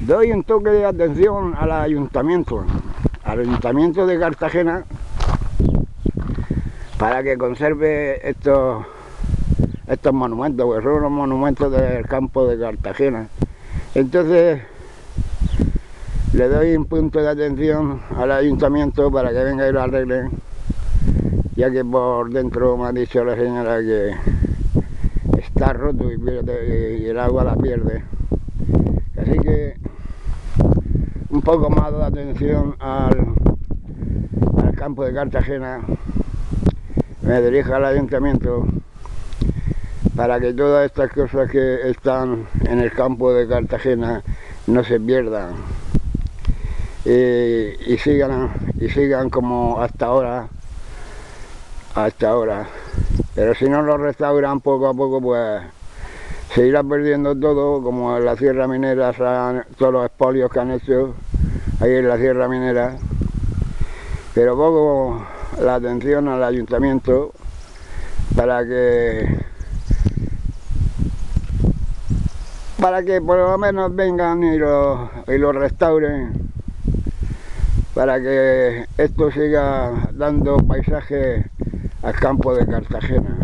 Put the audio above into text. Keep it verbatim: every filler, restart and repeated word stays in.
Doy un toque de atención al ayuntamiento, al ayuntamiento de Cartagena, para que conserve estos, estos monumentos, porque son los monumentos del campo de Cartagena. Entonces le doy un punto de atención al ayuntamiento para que venga y lo arreglen, ya que por dentro me ha dicho la señora que está roto y, pierde, y el agua la pierde. Así que un poco más de atención al, al campo de Cartagena. Me dirijo al ayuntamiento para que todas estas cosas que están en el campo de Cartagena no se pierdan y, y sigan y sigan como hasta ahora hasta ahora pero si no lo restauran poco a poco, pues se irá perdiendo todo, como en la Sierra Minera, todos los expolios que han hecho ahí en la Sierra Minera. Pero poco la atención al ayuntamiento para que para que por lo menos vengan y lo, y lo restauren, para que esto siga dando paisaje al campo de Cartagena.